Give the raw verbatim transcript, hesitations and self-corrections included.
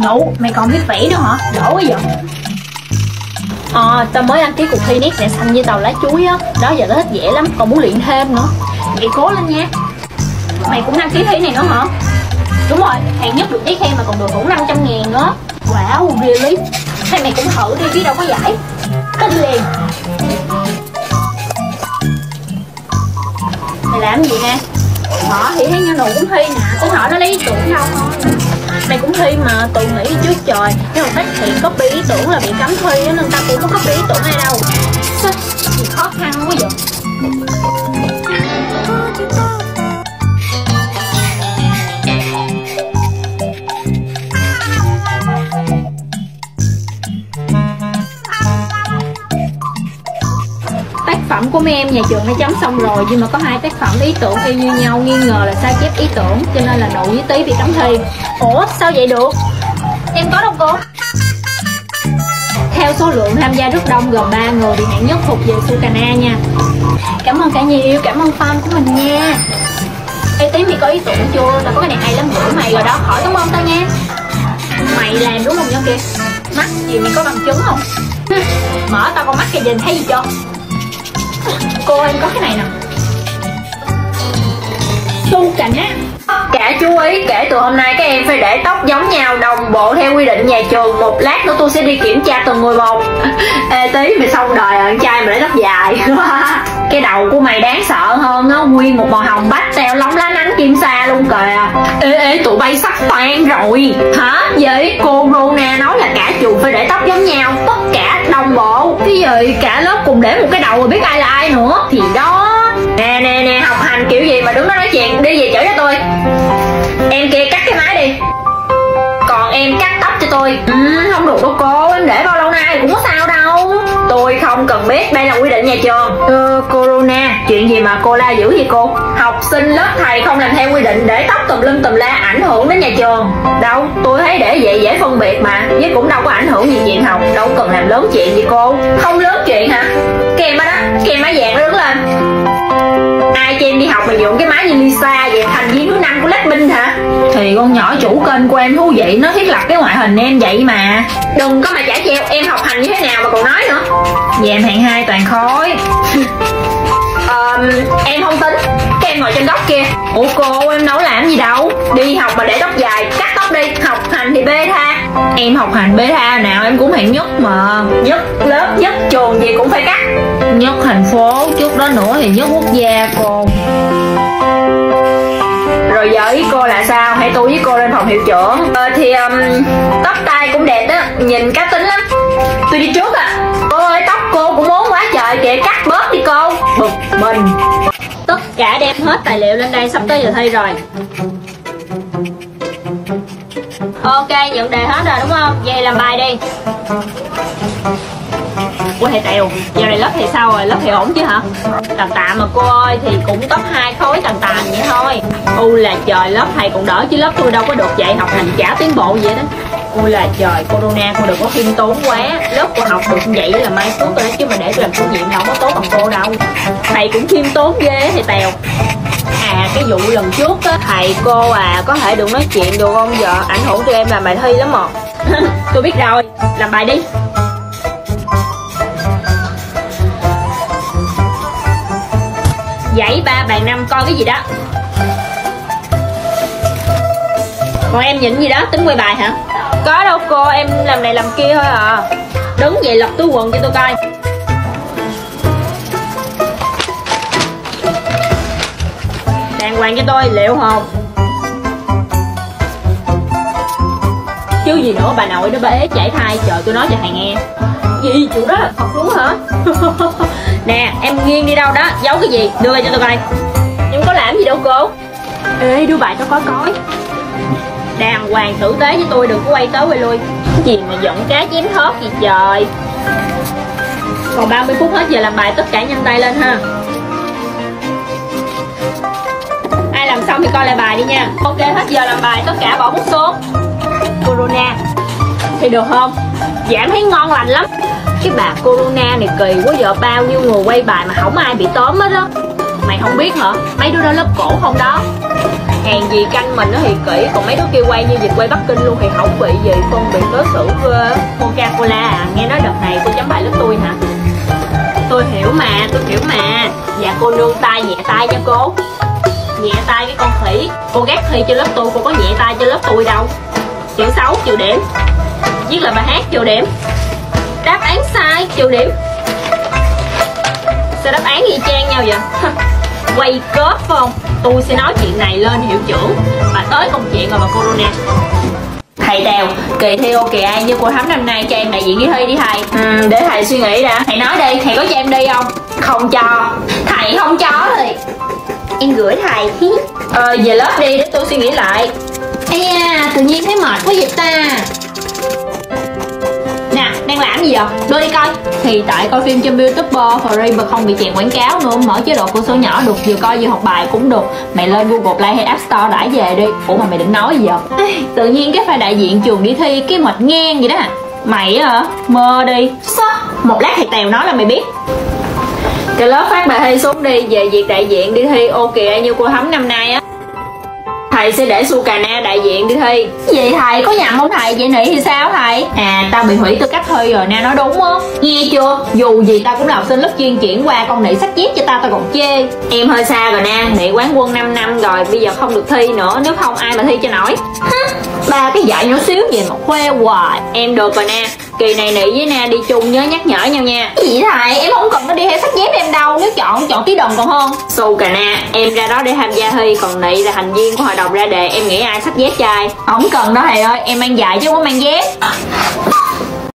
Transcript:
Nhậu, mày còn biết vẽ nữa hả? Giỏi quá vậy. Ờ, tao mới đăng ký cuộc thi nét vẽ xanh với tàu lá chuối á. Đó giờ tao thích vẽ lắm, còn muốn luyện thêm nữa. Vậy cố lên nha. Mày cũng đăng ký thi này nữa hả? Đúng rồi, hạng nhất được giấy khen mà còn được thưởng năm trăm ngàn nữa. Wow, really? Hay mày cũng thử đi chứ đâu có giải. Tin liền. Mày làm gì nè? Họ thì thấy như nụ cũng thi nè, tôi hỏi nó lấy ý tưởng đâu thôi. Mày cũng thi mà tự nghĩ trước trời. Nhưng mà phát hiện copy ý tưởng là bị cấm thi nên tao cũng có copy ý tưởng ai đâu. Sao? Gì khó khăn quá vậy? Tác phẩm của mấy em nhà trường đã chấm xong rồi, nhưng mà có hai tác phẩm ý tưởng y như nhau, nghi ngờ là sai chép ý tưởng, cho nên là Nụ với Tí bị cấm thi. Ủa sao vậy được? Em có đâu cô? Theo số lượng tham gia rất đông, gồm ba người, thì hạng nhất thuộc về Sukana nha. Cảm ơn cả nhiều, cảm ơn fan của mình nha. Ê Tí, mày có ý tưởng chưa? Tao có cái này hay lắm, gửi mày rồi đó, khỏi cảm ơn tao nha. Mày làm đúng không nhá kìa? Mắt gì mày có bằng chứng không? Mở tao con mắt cái nhìn thấy gì chưa? Cô em có cái này nè. Sukana. Cả chú ý, kể từ hôm nay các em phải để tóc giống nhau, đồng bộ theo quy định nhà trường. Một lát nữa tôi sẽ đi kiểm tra từng người một. Ê Tí, mày xong đời rồi, con trai mà để tóc dài. Cái đầu của mày đáng sợ hơn nó, nguyên một màu hồng bách teo lóng lánh ánh kim sa luôn kìa. Ê ê, tụi bay sắp tan rồi. Hả? Vậy cô Rona nói là cả trường phải để tóc giống nhau, tất cả đồng bộ. Cái gì cả lớp cùng để một cái đầu rồi biết ai là ai nữa. Thì đó. Nè nè nè, học hành kiểu gì mà đứng đó nói chuyện, đi về chở cho tôi. Em kia cắt cái máy đi. Còn em cắt tóc cho tôi. Ừ, không được đâu cô, em để bao lâu nay cũng có sao đâu. Tôi không cần biết, đây là quy định nhà trường. Ờ, Corona, chuyện gì mà cô la dữ vậy cô? Học sinh lớp thầy không làm theo quy định để tóc tùm lum tùm la, ảnh hưởng đến nhà trường. Đâu, tôi thấy để vậy dễ phân biệt mà, với cũng đâu có ảnh hưởng gì chuyện học, đâu cần làm lớn chuyện gì cô. Không lớn chuyện hả? Cái em đó, cái em má vàng nó đứng lên. Ai cho em đi học mà nhuộm cái má như Lisa vậy, thành viên thứ năm của Blackpink hả? Thì con nhỏ chủ kênh của em thú vị, nó thiết lập cái ngoại hình em vậy mà. Đừng có mà trả treo, em học hành như thế nào mà còn nói nữa. Vậy em hạng hai toàn khối. Ờ, em không tính, cái em ngồi trên góc kia. Ủa cô, em đâu làm gì đâu. Đi học mà để tóc dài, cắt tóc đi. Học hành thì bê tha. Em học hành bê tha nào em cũng hạng nhất mà. Nhất lớp, nhất trường gì cũng phải cắt. Nhất thành phố, trước đó nữa thì nhất quốc gia cô. Rồi giờ ý cô là sao? Hãy tôi với cô lên phòng hiệu trưởng. Ờ thì um, tóc tai cũng đẹp đó, nhìn cá tính lắm. Tôi đi trước à. Cô ơi, tóc cô cũng muốn quá trời kìa, cắt bớt đi cô. Bực mình. Tất cả đem hết tài liệu lên đây, sắp tới giờ thi rồi. Ok, nhận đề hết rồi đúng không? Vậy làm bài đi. Ủa thầy Tèo, giờ này lớp thầy sao rồi? Lớp thầy ổn chứ hả? Tạm tạm mà cô ơi, thì cũng top hai khối tạm tạm vậy thôi. U là trời, lớp thầy còn đỡ chứ lớp tôi đâu có được dạy học hành chả tiến bộ vậy đó. Ôi là trời, Corona cô đừng có khiêm tốn quá. Lớp cô học được vậy là mai phước rồi đó, chứ mà để tôi làm chủ nhiệm là không có tốt bằng cô đâu. Thầy cũng khiêm tốn ghê thầy Tèo. À cái vụ lần trước á, thầy cô à có thể đừng nói chuyện được không giờ, ảnh hưởng tụi em làm bài thi lắm mà. Tôi biết rồi, làm bài đi. Dãy ba bàn năm coi cái gì đó. Còn em nhìn gì đó, tính quay bài hả? Có đâu cô, em làm này làm kia thôi à. Đứng vậy lật túi quần cho tôi coi. Đàng hoàng cho tôi, liệu hồn. Chứ gì nữa, bà nội nó bế chảy thai, trời tôi nói cho thầy nghe. Gì, chỗ đó là thật luôn hả? Nè, em nghiêng đi đâu đó, giấu cái gì, đưa về cho tôi coi. Em có làm gì đâu cô. Ê, đưa bài cho coi coi. Đàng hoàng tử tế với tôi, đừng có quay tới quay lui. Cái gì mà giận cá chém thớt gì trời. Còn ba mươi phút hết giờ làm bài, tất cả nhanh tay lên ha. Ai làm xong thì coi lại bài đi nha. Ok, hết giờ làm bài, tất cả bỏ bút xuống. Corona thì được không? Dạ em thấy ngon lành lắm. Cái bà Corona này kỳ quá, giờ bao nhiêu người quay bài mà không ai bị tóm hết đó. Mày không biết hả? Mấy đứa đó lớp cổ không đó. Hèn gì canh mình nó thì kỹ, còn mấy đứa kia quay như dịch quay Bắc Kinh luôn thì không bị gì phân biệt đối xử ghê. Coca-Cola à, nghe nói đợt này cô chấm bài lớp tôi hả? Tôi hiểu mà, tôi hiểu mà. Dạ cô nương tay nhẹ tay nha cô. Nhẹ tay cái con khỉ. Cô gác thi cho lớp tôi, cô có nhẹ tay cho lớp tôi đâu. Chữ xấu trừ điểm, viết là bài hát trừ điểm, đáp án sai trừ điểm. Sao đáp án y chang nhau vậy? Quay cớp phải không? Tôi sẽ nói chuyện này lên hiệu trưởng. Bà tới công chuyện rồi mà corona. Thầy Tèo, kỳ thi ô kê ai như cô Thắm năm nay cho em đại diện đi thi đi thầy. Ừ, để thầy suy nghĩ đã. Thầy nói đi, thầy có cho em đi không? Không cho. Thầy không cho thì em gửi thầy. Ờ, về lớp đi để tôi suy nghĩ lại. Ây da, tự nhiên thấy mệt quá vậy ta. Nè, đang làm gì vậy? Đưa đi coi. Thì tại coi phim trên YouTuber free mà không bị chèn quảng cáo nữa. Mở chế độ cửa sổ nhỏ được, vừa coi vừa học bài cũng được. Mày lên Google Play hay App Store đãi về đi. Ủa mà mày định nói gì vậy? Tự nhiên cái phải đại diện trường đi thi cái mệt ngang vậy đó hả? Mày hả? Mơ đi. Sao? Một lát thầy Tèo nói là mày biết. Cái lớp phát bài thi xuống đi. Về việc đại diện đi thi ô kê như cô Thắm năm nay á, thầy sẽ để Sukana đại diện đi thi. Vậy thầy có nhầm không thầy? Vậy nị thì sao thầy? À, tao bị hủy tư cách thi rồi, Na nói đúng không? Nghe chưa? Dù gì tao cũng là học sinh lớp chuyên chuyển qua, con nị sách dép cho tao tao còn chê. Em hơi xa rồi Na, nị quán quân năm năm rồi, bây giờ không được thi nữa, nếu không ai mà thi cho nổi. Ba cái dạy nhỏ xíu về mà khoe hoài. Em được rồi Na, kỳ này nị với Na đi chung nhớ nhắc nhở nhau nha. Cái gì thầy? Em không cần có đi theo sách dép em đâu, nếu chọn chọn tí đồng còn hơn. Sukana, em ra đó để tham gia thi, còn nị là thành viên của hội đồng ra đề, em nghĩ ai sách dép cho ai? Không cần đó thầy ơi, em mang giày chứ không có mang dép.